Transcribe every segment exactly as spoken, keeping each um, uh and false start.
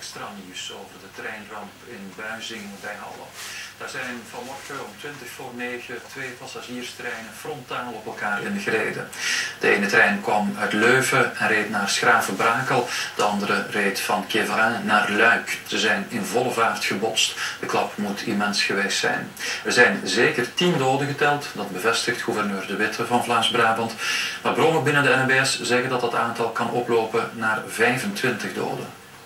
extra nieuws over de treinramp in Buizingen bij Halle. Daar zijn vanmorgen om twintig voor negen twee passagierstreinen frontaal op elkaar ingereden. De ene trein kwam uit Leuven en reed naar Schravenbrakel, de andere reed van Quevrin naar Luik. Ze zijn in volle vaart gebotst. De klap moet immens geweest zijn. Er zijn zeker tien doden geteld, dat bevestigt gouverneur De Witte van Vlaams-Brabant. Maar bronnen binnen de N M B S zeggen dat dat aantal kan oplopen naar vijfentwintig doden.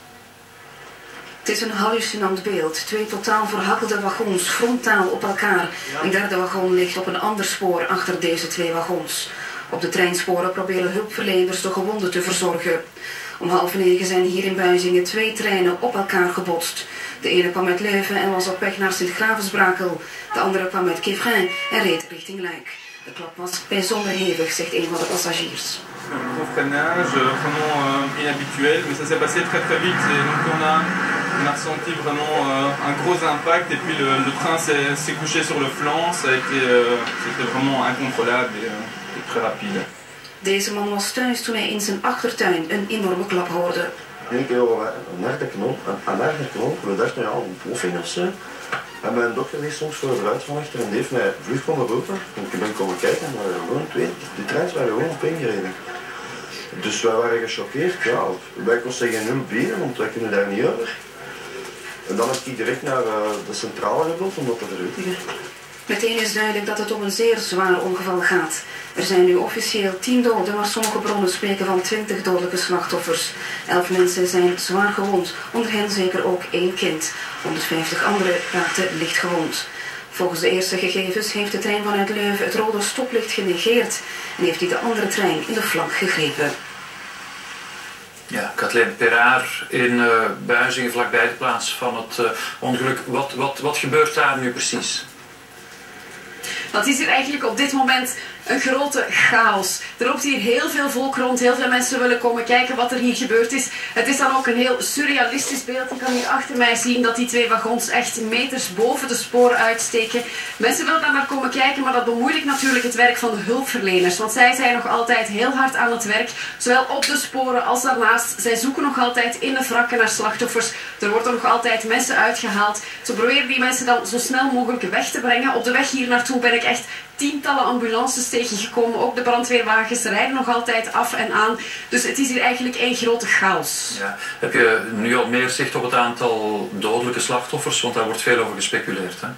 Het is een hallucinant beeld. Twee totaal verhakkelde wagons frontaal op elkaar. Een derde wagon ligt op een ander spoor achter deze twee wagons. Op de treinsporen proberen hulpverleners de gewonden te verzorgen. Om half negen zijn hier in Buizingen twee treinen op elkaar gebotst. De ene kwam uit Leuven en was op weg naar Sint-Gravensbrakel. De andere kwam uit Quevrin en reed richting Luik. De klap was bijzonder hevig, zegt een van de passagiers. Un gros freinage, vraiment euh, inhabituel, mais ça s'est passé très très vite. Et donc on a, on a ressenti vraiment euh, un gros impact et puis le, le train s'est couché sur le flanc. Ça a été, euh, c'était vraiment incontrôlable et, euh, et très rapide. Deze man was thuis toen hij in zijn achtertuin een enorme klap hoorde. Ik heb een harde knop, een harde knop. We dachten ja, een ploffing of zo. En mijn dochter die stond voor de ruit van achter en die heeft mij vlug komen roepen. Ik ben komen kijken en er waren gewoon twee, die treins waren gewoon op ingereden. Dus wij waren gechoqueerd, ja. Wij konden geen hulp bieden, want wij kunnen daar niet over. En dan heb ik direct naar de centrale gebeld om dat te verwittigen. Meteen is duidelijk dat het om een zeer zwaar ongeval gaat. Er zijn nu officieel tien doden, maar sommige bronnen spreken van twintig dodelijke slachtoffers. Elf mensen zijn zwaar gewond, onder hen zeker ook één kind. honderdvijftig anderen raakten licht gewond. Volgens de eerste gegevens heeft de trein vanuit Leuven het rode stoplicht genegeerd en heeft hij de andere trein in de flank gegrepen. Ja, Kathleen Peraar in uh, Buizingen, vlakbij de plaats van het uh, ongeluk. Wat, wat, wat gebeurt daar nu precies? Dat is hier eigenlijk op dit moment een grote chaos. Er loopt hier heel veel volk rond, heel veel mensen willen komen kijken wat er hier gebeurd is. Het is dan ook een heel surrealistisch beeld. Je kan hier achter mij zien dat die twee wagons echt meters boven de sporen uitsteken. Mensen willen daar naar komen kijken, maar dat bemoeilijkt natuurlijk het werk van de hulpverleners. Want zij zijn nog altijd heel hard aan het werk, zowel op de sporen als daarnaast. Zij zoeken nog altijd in de wrakken naar slachtoffers. Er worden nog altijd mensen uitgehaald. Ze proberen die mensen dan zo snel mogelijk weg te brengen. Op de weg hier naartoe ben ik echt tientallen ambulances tegengekomen. Ook de brandweerwagens rijden nog altijd af en aan. Dus het is hier eigenlijk één grote chaos. Ja. Heb je nu al meer zicht op het aantal dodelijke slachtoffers? Want daar wordt veel over gespeculeerd, hè?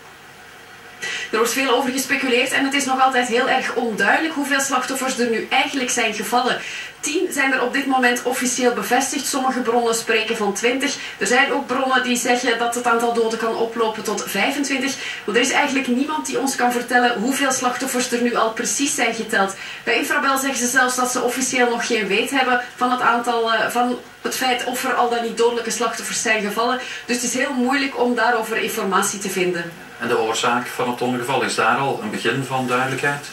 Er wordt veel over gespeculeerd en het is nog altijd heel erg onduidelijk hoeveel slachtoffers er nu eigenlijk zijn gevallen. Tien zijn er op dit moment officieel bevestigd. Sommige bronnen spreken van twintig. Er zijn ook bronnen die zeggen dat het aantal doden kan oplopen tot vijfentwintig. Maar er is eigenlijk niemand die ons kan vertellen hoeveel slachtoffers er nu al precies zijn geteld. Bij Infrabel zeggen ze zelfs dat ze officieel nog geen weet hebben van het aantal, uh, van het feit of er al dan niet dodelijke slachtoffers zijn gevallen. Dus het is heel moeilijk om daarover informatie te vinden. En de oorzaak van het ongeval, is daar al een begin van duidelijkheid?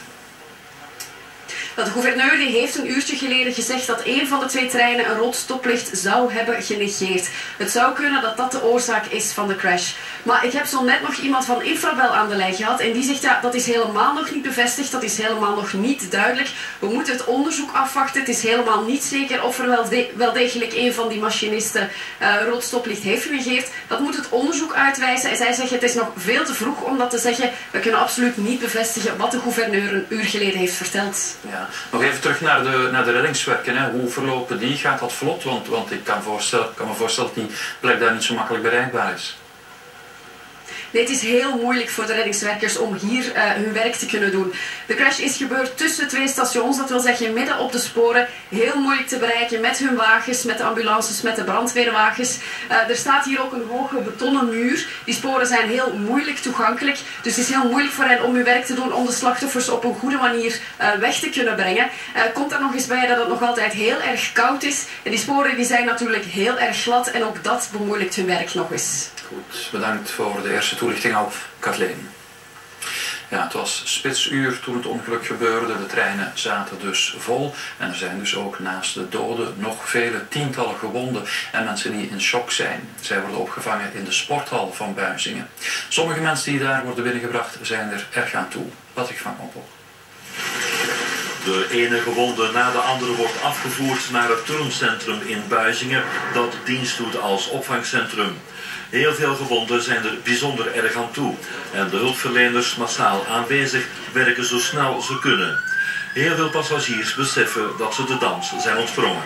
De gouverneur die heeft een uurtje geleden gezegd dat een van de twee treinen een rood stoplicht zou hebben genegeerd. Het zou kunnen dat dat de oorzaak is van de crash. Maar ik heb zo net nog iemand van Infrabel aan de lijn gehad en die zegt ja, dat is helemaal nog niet bevestigd, dat is helemaal nog niet duidelijk. We moeten het onderzoek afwachten. Het is helemaal niet zeker of er wel, de, wel degelijk een van die machinisten uh, rood stoplicht heeft genegeerd. Dat moet het onderzoek uitwijzen. En zij zeggen het is nog veel te vroeg om dat te zeggen. We kunnen absoluut niet bevestigen wat de gouverneur een uur geleden heeft verteld. Ja. Nog even terug naar de, naar de reddingswerken. Hè. Hoe verlopen die? Gaat dat vlot? Want, want ik kan, voorstellen, kan me voorstellen dat die plek daar niet zo makkelijk bereikbaar is. Nee, het is heel moeilijk voor de reddingswerkers om hier uh, hun werk te kunnen doen. De crash is gebeurd tussen twee stations, dat wil zeggen midden op de sporen. Heel moeilijk te bereiken met hun wagens, met de ambulances, met de brandweerwagens. Uh, er staat hier ook een hoge betonnen muur. Die sporen zijn heel moeilijk toegankelijk. Dus het is heel moeilijk voor hen om hun werk te doen om de slachtoffers op een goede manier uh, weg te kunnen brengen. Uh, komt er nog eens bij dat het nog altijd heel erg koud is. En die sporen die zijn natuurlijk heel erg glad en ook dat bemoeilijkt hun werk nog eens. Goed, bedankt voor de eerste toelichting al, Kathleen. Ja, het was spitsuur toen het ongeluk gebeurde. De treinen zaten dus vol. En er zijn dus ook naast de doden nog vele tientallen gewonden en mensen die in shock zijn. Zij worden opgevangen in de sporthal van Buizingen. Sommige mensen die daar worden binnengebracht zijn er erg aan toe. Patrick van Kompel. De ene gewonde na de andere wordt afgevoerd naar het turncentrum in Buizingen, dat dienst doet als opvangcentrum. Heel veel gewonden zijn er bijzonder erg aan toe en de hulpverleners massaal aanwezig werken zo snel ze kunnen. Heel veel passagiers beseffen dat ze de dans zijn ontsprongen.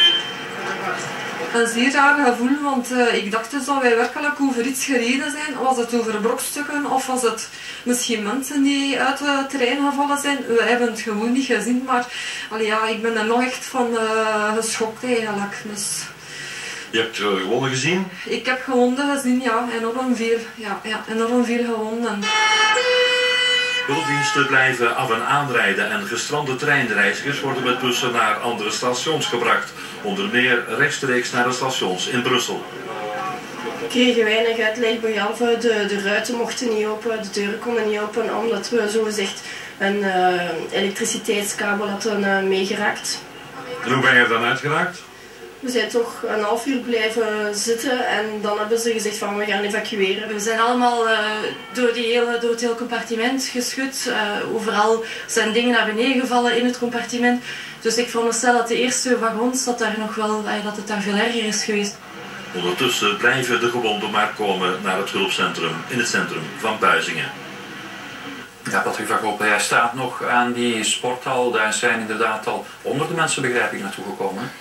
Een zeer raar gevoel, want uh, ik dacht dus dat wij werkelijk over iets gereden zijn. Was het over brokstukken of was het misschien mensen die uit het terrein gevallen zijn? We hebben het gewoon niet gezien, maar allee, ja, ik ben er nog echt van uh, geschokt eigenlijk. Dus... Je hebt uh, gewonden gezien? Ik heb gewonden gezien, ja, enorm veel, ja, ja, enorm veel gewonden. Hulpdiensten blijven af en aanrijden en gestrande treinreizigers worden met bussen naar andere stations gebracht. Onder meer rechtstreeks naar de stations in Brussel. We kregen weinig uitleg, behalve de, de ruiten mochten niet open, de deuren konden niet open, omdat we zogezegd een uh, elektriciteitskabel hadden uh, meegeraakt. En hoe ben je er dan uitgeraakt? We zijn toch een half uur blijven zitten en dan hebben ze gezegd van we gaan evacueren. We zijn allemaal uh, door, die hele, door het hele compartiment geschud. Uh, overal zijn dingen naar beneden gevallen in het compartiment. Dus ik veronderstel dat de eerste wagons, dat, daar nog wel, uh, dat het daar veel erger is geweest. Ondertussen blijven de gewonden maar komen naar het hulpcentrum in het centrum van Buizingen. Ja, Patrick van Goppel, jij staat nog aan die sporthal. Daar zijn inderdaad al honderden mensen, begrijp ik, naartoe gekomen.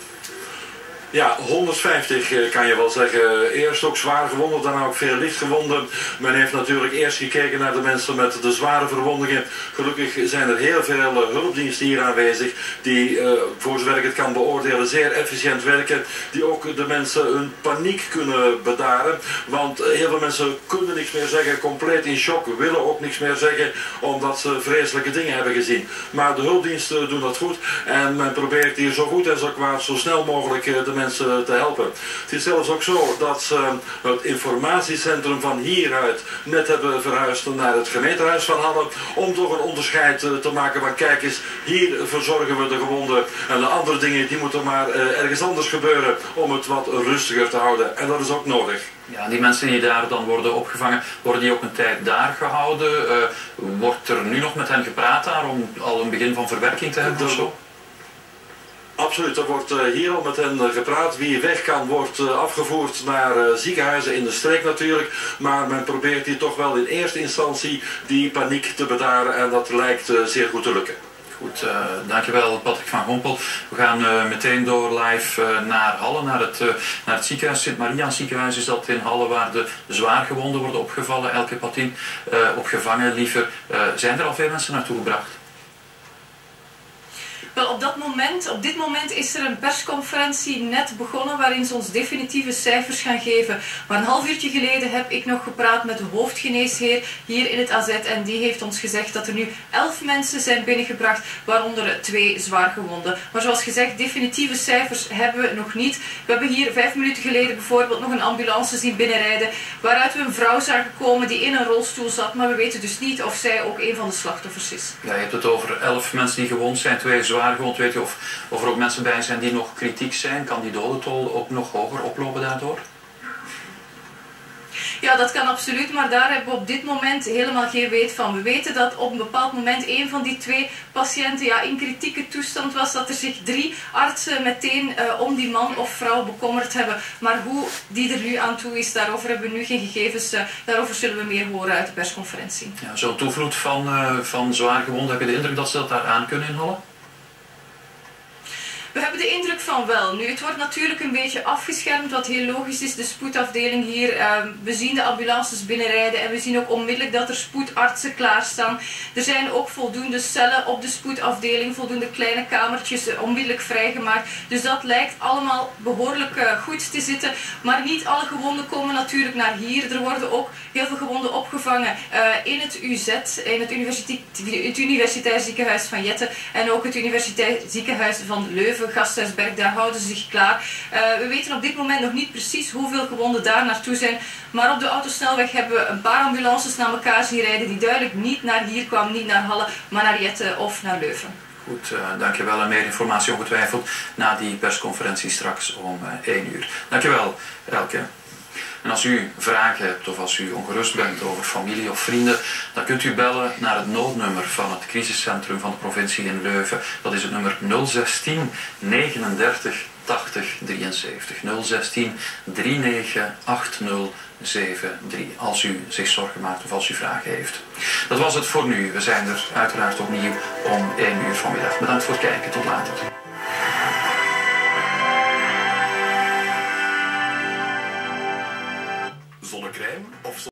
Ja, honderdvijftig kan je wel zeggen. Eerst ook zwaar gewonden, daarna ook veel licht gewonden. Men heeft natuurlijk eerst gekeken naar de mensen met de zware verwondingen. Gelukkig zijn er heel veel hulpdiensten hier aanwezig die, uh, voor zover ik het kan beoordelen, zeer efficiënt werken. Die ook de mensen hun paniek kunnen bedaren. Want heel veel mensen kunnen niks meer zeggen, compleet in shock, willen ook niks meer zeggen, omdat ze vreselijke dingen hebben gezien. Maar de hulpdiensten doen dat goed en men probeert hier zo goed en zo kwaad, zo snel mogelijk de mensen mensen te helpen. Het is zelfs ook zo dat ze het informatiecentrum van hieruit net hebben verhuisd naar het gemeentehuis van Halle, om toch een onderscheid te maken van kijk eens, hier verzorgen we de gewonden en de andere dingen die moeten maar ergens anders gebeuren om het wat rustiger te houden. En dat is ook nodig. Ja, die mensen die daar dan worden opgevangen, worden die ook een tijd daar gehouden? Uh, wordt er nu nog met hen gepraat daar om al een begin van verwerking te hebben of zo? Absoluut, er wordt hier al met hen gepraat. Wie weg kan wordt afgevoerd naar ziekenhuizen in de streek natuurlijk. Maar men probeert hier toch wel in eerste instantie die paniek te bedaren en dat lijkt zeer goed te lukken. Goed, uh, dankjewel Patrick van Gompel. We gaan uh, meteen door live uh, naar Halle, naar het, uh, naar het ziekenhuis. Sint-Maria ziekenhuis is dat in Halle waar de zwaargewonden worden opgevallen. Elke Patin uh, opgevangen liever. Uh, zijn er al veel mensen naartoe gebracht? Wel, op, dat moment, op dit moment is er een persconferentie net begonnen waarin ze ons definitieve cijfers gaan geven. Maar een half uurtje geleden heb ik nog gepraat met de hoofdgeneesheer hier in het A Z en die heeft ons gezegd dat er nu elf mensen zijn binnengebracht, waaronder twee zwaargewonden. Maar zoals gezegd, definitieve cijfers hebben we nog niet. We hebben hier vijf minuten geleden bijvoorbeeld nog een ambulance zien binnenrijden, waaruit we een vrouw zagen komen die in een rolstoel zat, maar we weten dus niet of zij ook een van de slachtoffers is. Ja, je hebt het over elf mensen die gewond zijn, twee zwaar gewond. Weet je of, of er ook mensen bij zijn die nog kritiek zijn? Kan die dodentol ook nog hoger oplopen daardoor? Ja, dat kan absoluut, maar daar hebben we op dit moment helemaal geen weet van. We weten dat op een bepaald moment een van die twee patiënten ja, in kritieke toestand was, dat er zich drie artsen meteen uh, om die man of vrouw bekommerd hebben. Maar hoe die er nu aan toe is, daarover hebben we nu geen gegevens. Uh, daarover zullen we meer horen uit de persconferentie. Ja, zo'n toevloed van, uh, van zwaargewonden, heb je de indruk dat ze dat daar aan kunnen in Halle? We hebben de indruk van wel. Nu, het wordt natuurlijk een beetje afgeschermd, wat heel logisch is. De spoedafdeling hier, uh, we zien de ambulances binnenrijden en we zien ook onmiddellijk dat er spoedartsen klaarstaan. Er zijn ook voldoende cellen op de spoedafdeling, voldoende kleine kamertjes uh, onmiddellijk vrijgemaakt. Dus dat lijkt allemaal behoorlijk uh, goed te zitten. Maar niet alle gewonden komen natuurlijk naar hier. Er worden ook heel veel gewonden opgevangen uh, in het U Z, in het, universiteit, het Universitair Ziekenhuis van Jette en ook het Universitair Ziekenhuis van Leuven. Gasthuisberg, daar houden ze zich klaar. Uh, we weten op dit moment nog niet precies hoeveel gewonden daar naartoe zijn, maar op de autosnelweg hebben we een paar ambulances naar elkaar zien rijden die duidelijk niet naar hier kwamen, niet naar Halle, maar naar Jette of naar Leuven. Goed, uh, dankjewel en meer informatie ongetwijfeld na die persconferentie straks om uh, één uur. Dankjewel, Elke. En als u vragen hebt of als u ongerust bent over familie of vrienden, dan kunt u bellen naar het noodnummer van het crisiscentrum van de provincie in Leuven. Dat is het nummer nul zestien negenendertig tachtig drieënzeventig. nul zestien drieënnegentig achtzig zeventig. Als u zich zorgen maakt of als u vragen heeft. Dat was het voor nu. We zijn er uiteraard opnieuw om één uur vanmiddag. Bedankt voor het kijken. Tot later.